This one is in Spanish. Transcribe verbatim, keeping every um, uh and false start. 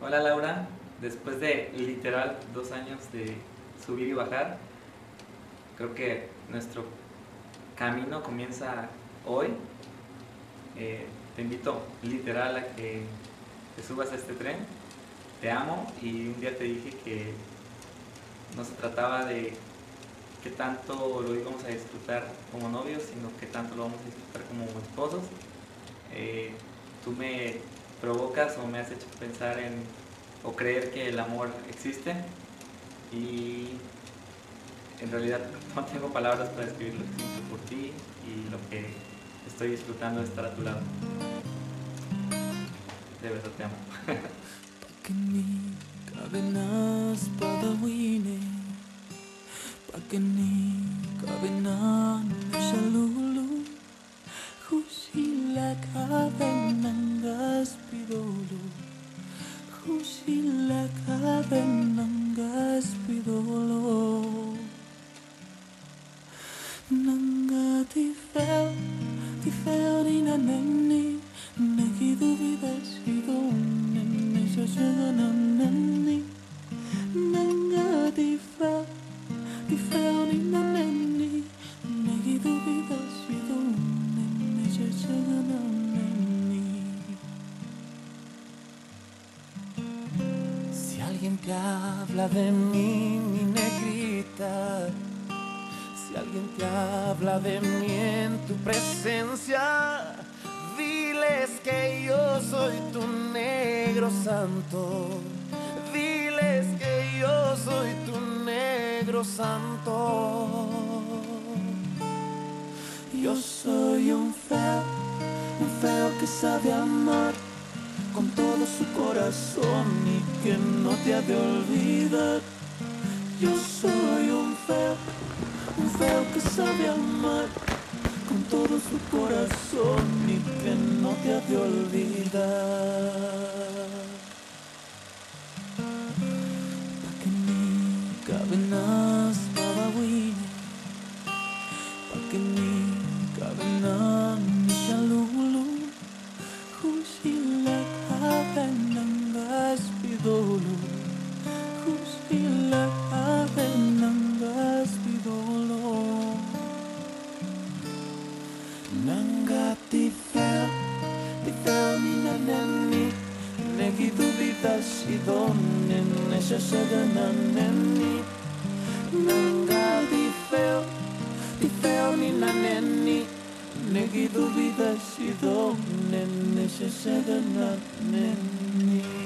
Hola Laura, después de literal dos años de subir y bajar, creo que nuestro camino comienza hoy. Eh, te invito literal a que te subas a este tren. Te amo y un día te dije que no se trataba de qué tanto lo íbamos a disfrutar como novios, sino qué tanto lo vamos a disfrutar como esposos. Eh, Tú me provocas o me has hecho pensar en o creer que el amor existe y en realidad no tengo palabras para describir lo que siento por ti y lo que estoy disfrutando de estar a tu lado. De verdad te amo. Pakeni kavenas padawine Pakeni kavenan shalulu Husila kavenangas pidolo Husila kavenangas pidolo Nanga ti fel, ti fel ni na neni Neki tu vida sido nene Shashaga na neni Nanga ti fel, ti fel ni na neni Neki tu vida sido nene Shashaga na neni. Si alguien te habla de mí, mi negrita, si alguien te habla de mí en tu presencia, diles que yo soy tu negro santo. Diles que yo soy tu negro santo. Yo soy un feo, un feo que sabe amar con todo su corazón y que no te ha de olvidar. Yo soy un feo, un feo que sabe amar con todo su corazón y que no te ha de olvidar. Pakeni kavenas padawine Pakeni kavenan shalulu Husila kavenangas pidolo Husila kavenangas pidolo Nanga ti fel, ti fel ni na neni Neki tu vida sido nene Shashaga na neni Nanga ti fel, ti fel ni na neni Neki tu vida sido nene Shashaga na neni.